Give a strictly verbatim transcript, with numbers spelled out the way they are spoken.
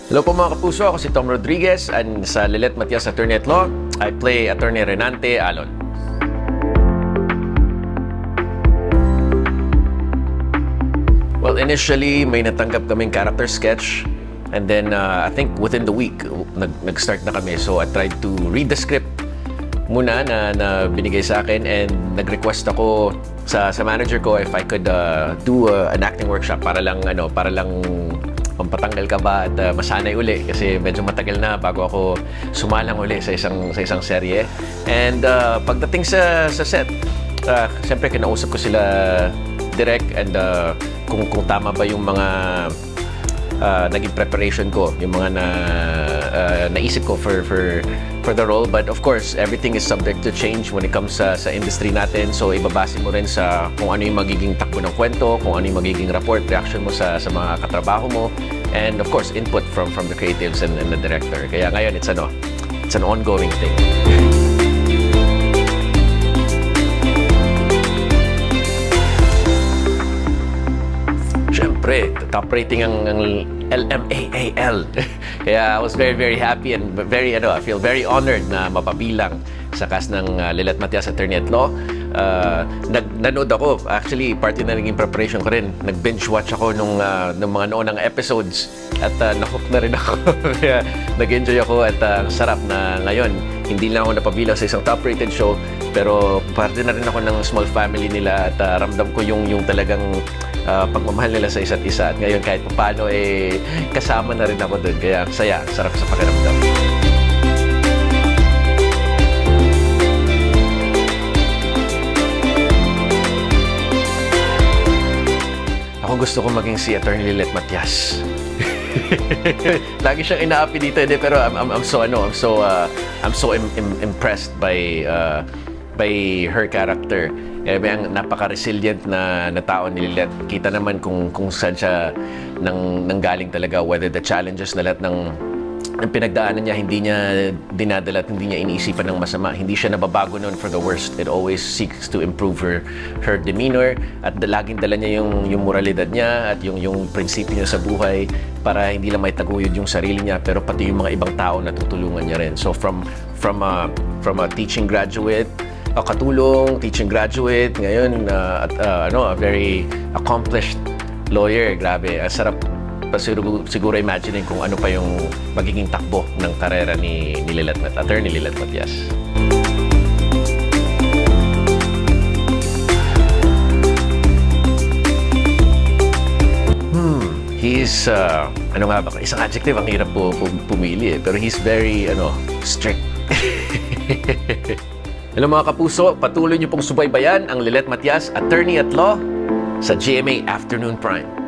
Hello po mga kapuso, ako si Tom Rodriguez and sa Lilet Matias Attorney at Law, I play Attorney Renante Alon. Well, initially, may natanggap kaming character sketch and then uh, I think within the week, nag nag-start na kami. So I tried to read the script muna na, na binigay sa akin and nag-request ako sa, sa manager ko if I could uh, do uh, an acting workshop para lang, ano, para lang pampatanggal ka ba at uh, masanay uli kasi medyo matagal na bago ako sumalang uli sa isang sa isang serye. And uh, pagdating sa sa set, uh, siyempre kinausap ko sila direct and uh, kung kung tama ba yung mga uh, naging preparation ko, yung mga na uh, naisip ko for for for the role. But of course, everything is subject to change when it comes sa sa industry natin. So ibabase mo rin sa kung ano yung magiging takbo ng kwento, kung ano yung magiging report, reaction mo sa sa mga katrabaho mo, and of course, input from from the creatives and, and the director. Kaya ngayon, it's ano, it's an ongoing thing. Siyempre, top rating ang, ang L M A A L. Kaya I was very, very happy and very, ano, I feel very honored na mapabilang sa cast ng uh, Lilet Matias Attorney at Law. Uh, nag nanood ako, actually, party na naging preparation ko rin. Nag-binge watch ako nung, uh, nung mga noon ng episodes at uh, nahook na rin ako. Kaya nag-enjoy ako at uh, sarap na ngayon. Hindi lang ako napabilang sa isang top-rated show, pero parte na rin ako ng small family nila at uh, ramdam ko yung, yung talagang uh, pagmamahal nila sa isa't isa. At ngayon, kahit paano, eh, kasama na rin ako doon. Kaya saya, sarap sa pakiramdam. Ako gusto ko maging si Attorney Lilet Matias. Lagi siyang inaapi dito, eh, pero I'm, I'm, I'm so ano, I'm so uh, I'm so im im impressed by uh, by her character. Eh, ang napaka-resilient na, na tao ni Lilet. Kita naman kung kung saan siya nang nanggaling talaga, whether the challenges na lahat ng ang pinagdaanan niya, hindi niya dinadala at hindi niya iniisipan ng masama. Hindi siya nababago noon for the worst. It always seeks to improve her, her demeanor at laging dala niya yung, yung moralidad niya at yung, yung prinsipyo niya sa buhay para hindi lang may taguyod yung sarili niya pero pati yung mga ibang tao na tutulungan niya rin. So from, from, a, from a teaching graduate, a katulong, teaching graduate, ngayon uh, at, uh, ano, a very accomplished lawyer. Grabe, ang sarap siguro, siguro imagine kung ano pa yung magiging takbo ng karera ni, ni Lilet, Attorney Lilet Matias. Hmm, he's, uh, ano nga ba, isang adjective, ang hirap po, po pumili eh, pero he's very, ano, strict. Hello mga kapuso, patuloy niyo pong subaybayan ang Lilet Matias Attorney at Law sa G M A Afternoon Prime.